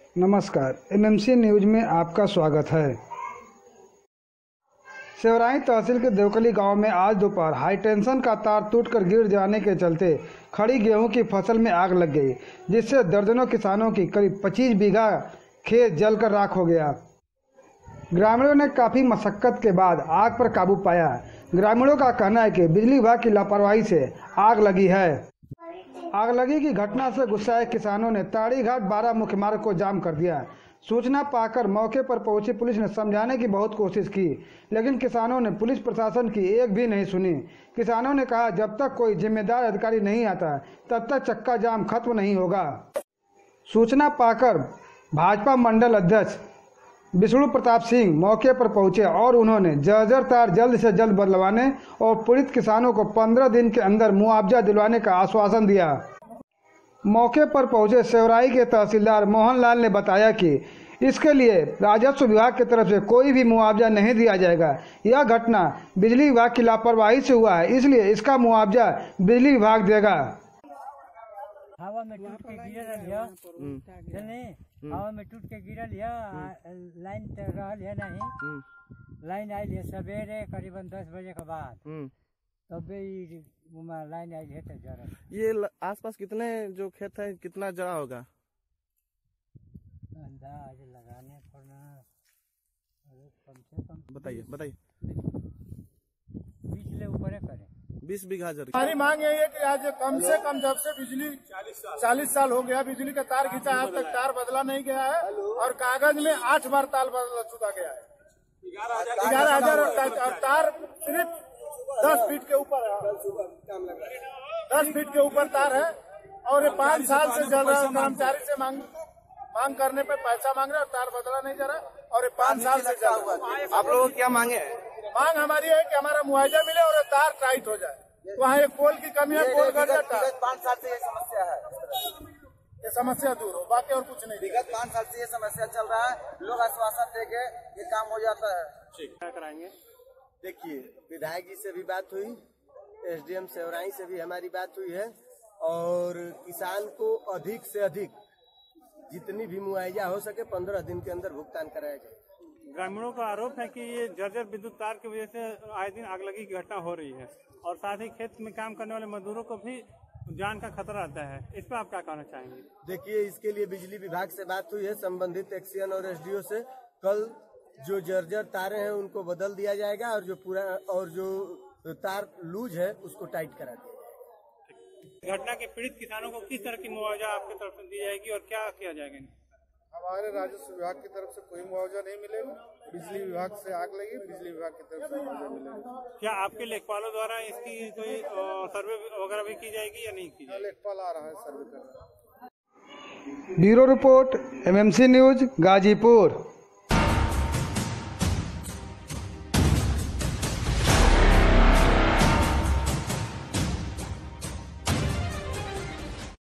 नमस्कार, MMC news में आपका स्वागत है। सेवराई तहसील के देवकली गांव में आज दोपहर हाईटेंशन का तार टूटकर गिर जाने के चलते खड़ी गेहूं की फसल में आग लग गई, जिससे दर्जनों किसानों की करीब 25 बीघा खेत जलकर राख हो गया। ग्रामीणों ने काफ़ी मशक्कत के बाद आग पर काबू पाया। ग्रामीणों का कहना है कि बिजली विभाग की लापरवाही से आग लगी है। आग लगी की घटना से गुस्साए किसानों ने ताड़ीघाट 12 मुख्य मार्ग को जाम कर दिया। सूचना पाकर मौके पर पहुंची पुलिस ने समझाने की बहुत कोशिश की, लेकिन किसानों ने पुलिस प्रशासन की एक भी नहीं सुनी। किसानों ने कहा, जब तक कोई जिम्मेदार अधिकारी नहीं आता तब तक चक्का जाम खत्म नहीं होगा। सूचना पाकर भाजपा मंडल अध्यक्ष विष्णु प्रताप सिंह मौके पर पहुंचे और उन्होंने जर्जर तार जल्द से जल्द बदलवाने और पीड़ित किसानों को 15 दिन के अंदर मुआवजा दिलवाने का आश्वासन दिया। मौके पर पहुंचे सेवराई के तहसीलदार मोहनलाल ने बताया कि इसके लिए राजस्व विभाग की तरफ से कोई भी मुआवजा नहीं दिया जाएगा। यह घटना बिजली विभाग की लापरवाही से हुआ है, इसलिए इसका मुआवजा बिजली विभाग देगा। हवा में टूट के गिरल है, हवा में टूट के गिरल है। लाइन रहल है नहीं, लाइन आयल है सवेरे करीबन 10 बजे के बाद, तब लाइन आयल है। तो ये आसपास कितने जो खेत है, कितना जरा होगा? अंदाज लगाने पर ना कम से कम बताइए 20 ले ऊपर करे 20 बीघा जर। हमारी मांग यही है कि आज कम से कम जब से बिजली 40 साल हो गया, बिजली का तार खींचा, आज तक तार बदला नहीं गया है और कागज में 8 बार तार बदला चुका गया है। 11,000 तार सिर्फ 10 फीट के ऊपर है, 10 फीट के ऊपर तार है और ये 5 साल से चल रहा है। कर्मचारी से मांग करने पे पैसा मांग रहे और तार बदला नहीं जा रहा और ये 5 साल से चल रहा है। आप लोगों को क्या मांगे? मांग हमारी है कि हमारा मुआवजा मिले और तार टाइट हो जाए। वहाँ एक पोल की कमी है, पोल कट जाता है। 5 साल से ये समस्या है, ये समस्या दूर हो, बाकी और कुछ नहीं। विगत 5 साल से ये समस्या चल रहा है, लोग आश्वासन देके ये काम हो जाता है। क्या कराएंगे? देखिए, विधायक जी से भी बात हुई, एसडीएम सेवराई से भी हमारी बात हुई है और किसान को अधिक से अधिक जितनी भी मुआवजा हो सके 15 दिन के अंदर भुगतान कराया जाए। ग्रामीणों का आरोप है कि ये जर्जर विद्युत तार की वजह से आए दिन आगलगी की घटना हो रही है और साथ ही खेत में काम करने वाले मजदूरों को भी जान का खतरा रहता है। इस पर आप क्या कहना चाहेंगे? देखिए, इसके लिए बिजली विभाग से बात हुई है, संबंधित एक्सीएन और एसडीओ से। कल जो जर्जर तारे हैं उनको बदल दिया जाएगा और जो तार लूज है उसको टाइट करा दिया जाएगा। घटना के पीड़ित किसानों को किस तरह की मुआवजा आपकी तरफ से दी जाएगी और क्या किया जाएगा? हमारे राजस्व विभाग की तरफ से कोई मुआवजा नहीं मिलेगा। बिजली विभाग से आग लगी, बिजली विभाग की तरफ से मुआवजा मिलेगा। क्या आपके लेखपालों द्वारा इसकी कोई सर्वे वगैरह भी की जाएगी या नहीं की जाएगी? लेखपाल आ रहा है सर्वे कर रहा है। Bureau report, MMC news, Ghazipur.